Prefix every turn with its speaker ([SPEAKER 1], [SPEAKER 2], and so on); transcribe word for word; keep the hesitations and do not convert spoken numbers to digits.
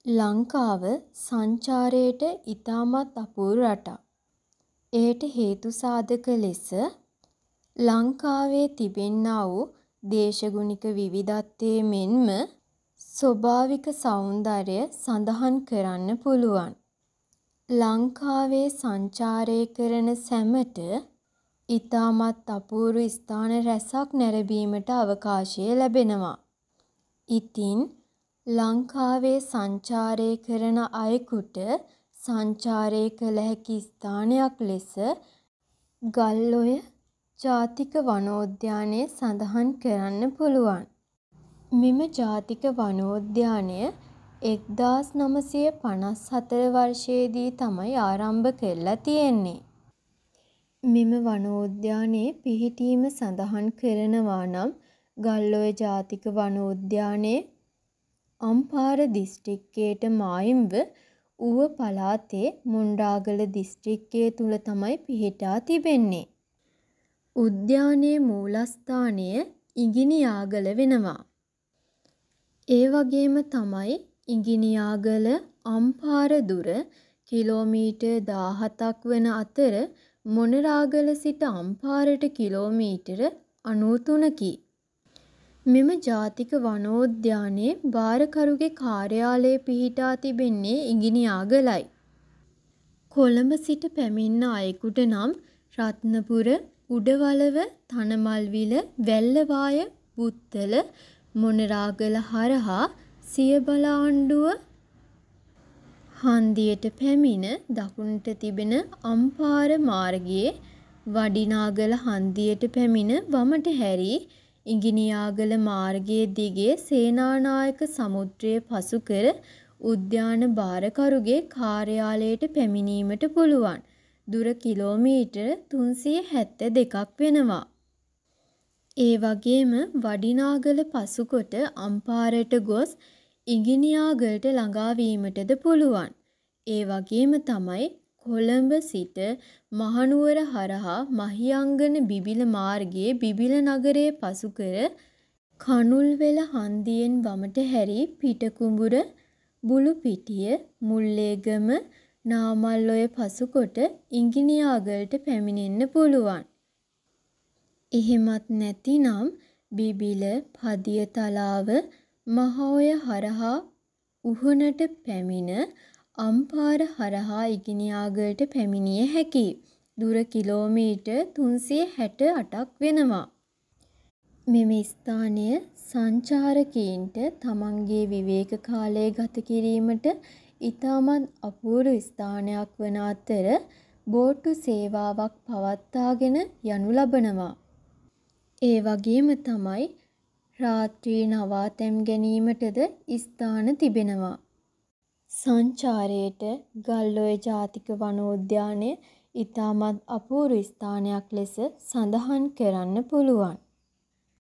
[SPEAKER 1] ලංකාව සංචාරයට ඉතාමත් අපූරු රටක්. එයට හේතු සාධක ලෙස ලංකාවේ තිබෙන්නා වූ දේශගුණික විවිධත්වය මෙන්ම ස්වභාවික සෞන්දර්යය සඳහන් කරන්න පුළුවන්. ලංකාවේ සංචාරය කරන සැමට ඉතාමත් අපූරු ස්ථාන රැසක් නැරඹීමට අවකාශය ලැබෙනවා. ඉතින් ලංකාවේ සංචාරය කරන අයෙකුට සංචාරය කළ හැකි ස්ථානයක් ලෙස ගල්ඔය ජාතික වනෝද්‍යානය සඳහන් කරන්න පුළුවන්. මෙම ජාතික වනෝද්‍යානය එක්දාස් නවසිය පනස් හතර වර්ෂයේදී තමයි ආරම්භ කරලා තියෙන්නේ. මෙම වනෝද්‍යානයේ පිහිටීම සඳහන් කරනවා නම් ගල්ඔය ජාතික වනෝද්‍යානයේ අම්පාර දිස්ත්‍රික්කයට මායිම්ව ඌව පළාතේ මොණ්ඩාගල දිස්ත්‍රික්කය තුළ තමයි පිහිටා තිබෙන්නේ. උද්‍යානයේ මූලස්ථානය ඉඟිනියාගල වෙනවා. ඒ වගේම තමයි ඉඟිනියාගල අම්පාර දුර කිලෝමීටර් දාහතක් වන අතර මොණරාගල සිට අම්පාරට කිලෝමීටර අනූ තුනකි. මෙම ජාතික වනෝද්‍යානයේ භාරකරුගේ කාර්යාලය පිහිටා තිබෙන්නේ ඉඟිනියාගලයි. කොළඹ සිට පැමිණෙන අයෙකුට නම් රත්නපුර, උඩවලව, තනමල්විල, වැල්ලවාය, බුත්තල, මොණරාගල හරහා සියඹලාණ්ඩුව හන්දියට පැමිණ දකුණට තිබෙන අම්පාර මාර්ගයේ වඩිනාගල හන්දියට පැමිණ වමට හැරී ඉඟිනියාගල මාර්ගයේ දිගේ සේනානායක සමුද්‍රය පසු කර උද්‍යාන භාරකරුගේ කාර්යාලයට පැමිණීමට පුළුවන්. දුර කිලෝමීටර් තුන්සිය හැත්තෑ දෙකක් වෙනවා. ඒ වගේම වඩිනාගල පසුකොට අම්පාරට ගොස් ඉඟිනියාගලට ළඟා වීමටද පුළුවන්. ඒ වගේම තමයි කොළඹ සිට මහනුවර හරහා මහියංගන බිබිල මාර්ගයේ බිබිල නගරය පසු කර කණුල්වෙල හන්දියෙන් වමට හැරී පිටකුඹුර, බුලුපිටිය, මුල්ලේගම, නාමල්ඔය පසුකොට ඉඟිනියාගලට පැමිණෙන්න පුළුවන්. එහෙමත් නැතිනම් බිබිල, පදියතලාව, මහඔය හරහා උහුණට පැමිණ අම්පාර හරහා ඉඟිනියාගලට පැමිණිය හැකියි. දුර කිලෝමීටර් තුන්සිය හැට අටක් වෙනවා. මෙම ස්ථානය සංචාරකයින්ට තමන්ගේ විවේක කාලය ගත කිරීමට ඉතාමත් අපූරු ස්ථානයක් වන අතර බෝට්ටු සේවාවක් පවත්වාගෙන යනු ලබනවා. ඒ වගේම තමයි රාත්‍රී නවාතැන් ගැනීමටද ස්ථාන තිබෙනවා. සංචාරයට ගල්ඔය ජාතික වනෝද්‍යානය ඉතාමත් අපූරු ස්ථානයක් ලෙස සඳහන් කරන්න පුළුවන්.